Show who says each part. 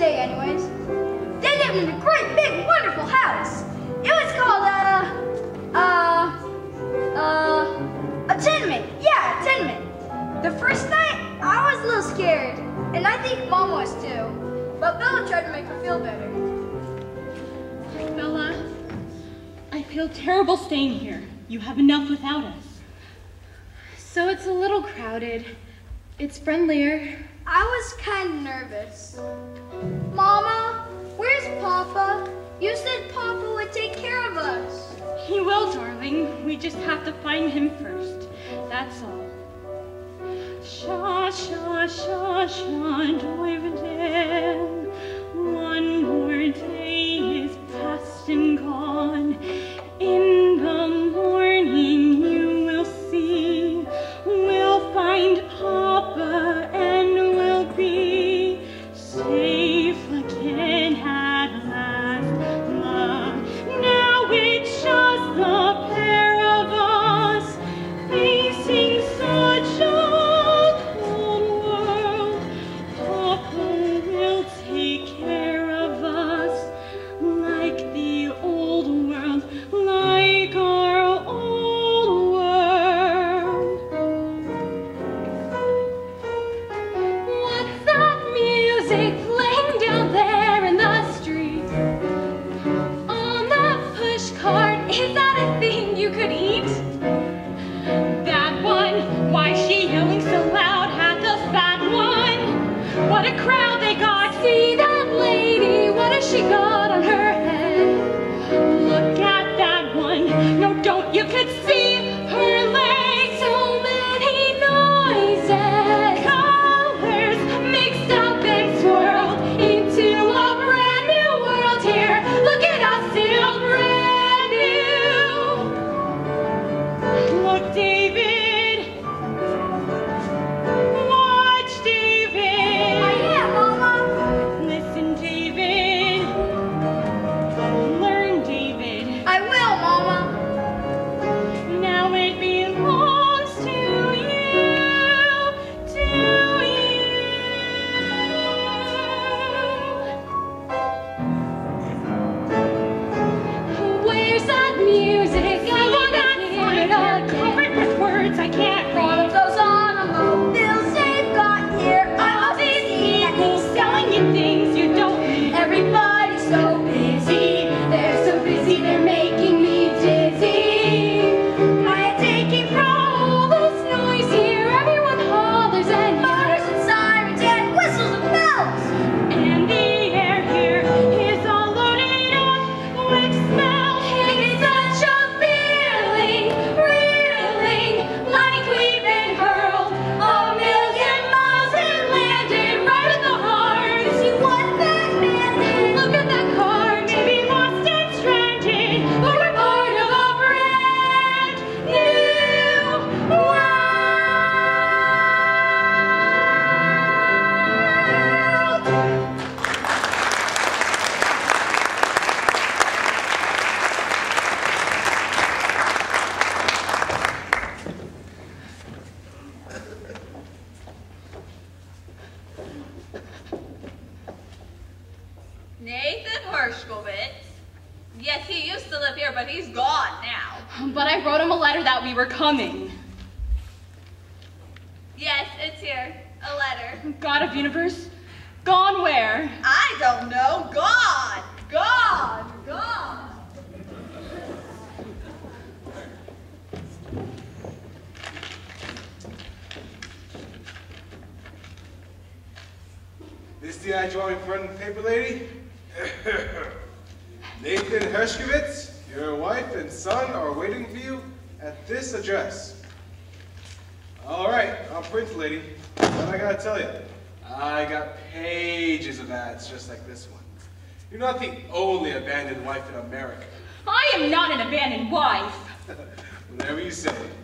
Speaker 1: day anyways. They lived in a great, big, wonderful house. It was called, a tenement. Yeah, a tenement. The first night, I was a little scared, and I think Mom was too. But Bella tried to make her feel better.
Speaker 2: Bella, I feel terrible staying here. You have enough without us.
Speaker 3: So it's a little crowded. It's friendlier.
Speaker 1: I was kind of nervous. Mama, where's Papa? You said Papa would take care of us.
Speaker 2: He will, darling. We just have to find him first. That's all. Sha, sha, sha, sha, Doivenden. One more day is past and gone. In the morning you will see. We'll find Papa and we'll be safe again at last, love. Now it's just the pair of us facing such a cold world. Papa will take care of us like the old world, like our old world.
Speaker 3: What's that music playing down there in the street? On the push cart, is that a thing you could eat?
Speaker 2: That one, why is she yelling so loud at the fat one? What a crowd they got!
Speaker 3: See that lady, what has she got on her head?
Speaker 2: Look at that one! No, don't, you could see her legs!
Speaker 3: So many noises,
Speaker 2: Colors
Speaker 3: mixed up and swirled into a brand new world here. Look at us, still brand new.
Speaker 2: Look, David! Watch, David!
Speaker 1: I am, Mama.
Speaker 2: Listen, David! Learn, David!
Speaker 1: I will, Mama.
Speaker 2: Now it belongs to you, to you.
Speaker 3: Where's that music? I want to hear it again.
Speaker 2: Covered with words I can't
Speaker 1: One
Speaker 2: read.
Speaker 1: of those automobiles they've got here. I love
Speaker 2: These
Speaker 1: these
Speaker 2: people selling you things you don't need.
Speaker 1: Everybody's so busy. They're so busy, they're making me dizzy. I take it from
Speaker 3: All this noise here, everyone hollers and
Speaker 1: motors
Speaker 3: yells.
Speaker 1: and sirens and whistles and bells.
Speaker 2: And the air here is all loaded up with smells.
Speaker 3: It's such a feeling, reeling, like we've been hurled a million miles and landed right in the heart.
Speaker 1: See what that man did?
Speaker 3: Look at that car,
Speaker 2: Maybe lost and stranded.
Speaker 3: but we're part of a brand new world.
Speaker 4: Nathan Hershkovitz. Yes, he used to live here, but he's gone now.
Speaker 2: But I wrote him a letter that we were coming.
Speaker 4: Yes, it's here. A letter.
Speaker 2: God of universe, gone where?
Speaker 4: I don't know. Gone. Gone. Gone.
Speaker 5: This the I drawing front and paper lady? Nathan Hershkovitz, your wife and son are waiting for you at this address. All right, I'll print, lady. What I gotta tell you, I got pages of ads just like this one. You're not the only abandoned wife in America.
Speaker 2: I am not an abandoned wife.
Speaker 5: Whatever you say.